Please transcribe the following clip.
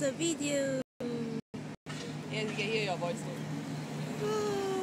the video. Yes, you can hear your voice too.